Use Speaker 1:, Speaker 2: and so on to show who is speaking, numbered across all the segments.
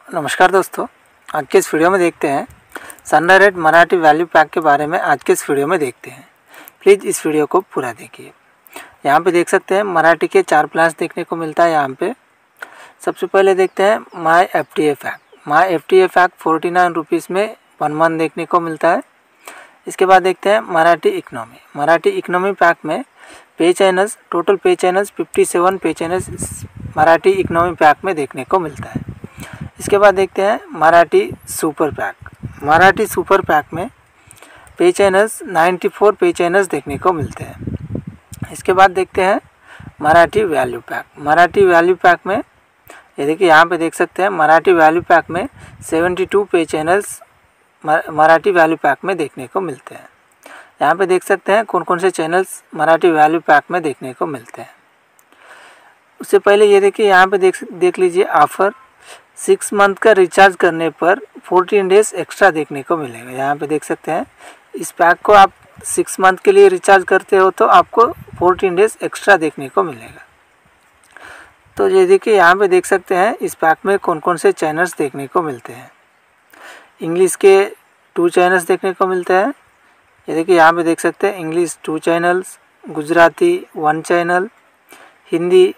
Speaker 1: नमस्कार दोस्तों, आज के इस वीडियो में देखते हैं सनडायरेक्ट मराठी वैल्यू पैक के बारे में। आज के इस वीडियो में देखते हैं, प्लीज़ इस वीडियो को पूरा देखिए। यहाँ पे देख सकते हैं मराठी के 4 प्लान्स देखने को मिलता है। यहाँ पे सबसे पहले देखते हैं my FTA pack. My FTA pack 49 rupees में 1 मंथ देखने को मिलता है। इसके बाद देखते हैं Marathi economy. Marathi economy pack में पे चैनल्स, टोटल पे चैनल्स 57 पे चैनल्स मराठी इकनॉमी पैक में देखने को मिलता है। इसके बाद देखते हैं Marathi super pack. Marathi super pack में पे चैनल्स 94 पे चैनल्स देखने को मिलते हैं। इसके बाद देखते हैं Marathi value pack. Marathi value pack में ये देखिए, यहाँ पे देख सकते हैं मराठी वैल्यू पैक में 72 पे चैनल्स मराठी वैल्यू पैक में देखने को मिलते हैं। यहाँ पे देख सकते हैं कौन कौन से चैनल्स मराठी वैल्यू पैक में देखने को मिलते हैं। उससे पहले ये देखिए, यहाँ पे देख लीजिए ऑफ़र 6 मंथ का रिचार्ज करने पर 14 डेज़ एक्स्ट्रा देखने को मिलेगा। यहाँ पे देख सकते हैं इस पैक को आप 6 मंथ के लिए रिचार्ज करते हो तो आपको 14 डेज़ एक्स्ट्रा देखने को मिलेगा। तो ये देखिए, यहाँ पे देख सकते हैं इस पैक में कौन कौन से चैनल्स देखने को मिलते हैं। इंग्लिश के 2 चैनल्स देखने को मिलते हैं। ये देखिए, यहाँ पे देख सकते हैं English 2 channels, Gujarati 1 channel, Hindi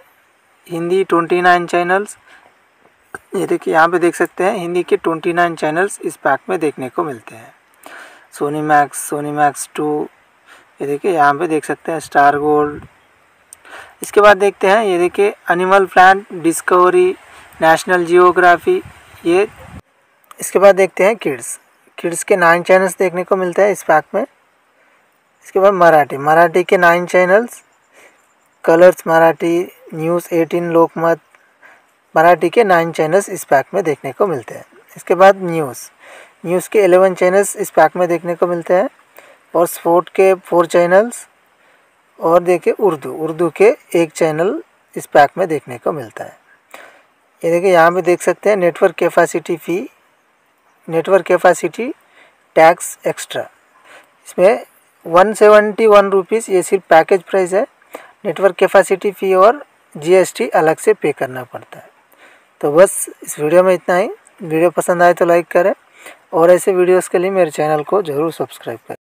Speaker 1: 29 channels. ये देखिए, यहाँ पे देख सकते हैं हिंदी के 29 चैनल्स इस पैक में देखने को मिलते हैं। सोनी मैक्स 2, ये देखिए यहाँ पे देख सकते हैं स्टार गोल्ड। इसके बाद देखते हैं ये देखिए Animal Planet, Discovery, National Geographic ये। इसके बाद देखते हैं किड्स के 9 चैनल्स देखने को मिलते हैं इस पैक में। इसके बाद मराठी के 9 channels, Colors Marathi, News 18, Lokmat Marathi के 9 चैनल्स इस पैक में देखने को मिलते हैं। इसके बाद न्यूज़ के 11 चैनल्स इस पैक में देखने को मिलते हैं, और स्पोर्ट के 4 चैनल्स, और देखिए उर्दू के 1 चैनल इस पैक में देखने को मिलता है। ये देखिए, यहाँ पे देख सकते हैं नेटवर्क कैपेसिटी टैक्स एक्स्ट्रा, इसमें 171 रुपीज़ ये सिर्फ पैकेज प्राइस है। नेटवर्क कैपेसिटी फ़ी और GST अलग से पे करना पड़ता है। तो बस इस वीडियो में इतना ही। वीडियो पसंद आए तो लाइक करें, और ऐसे वीडियोस के लिए मेरे चैनल को ज़रूर सब्सक्राइब करें।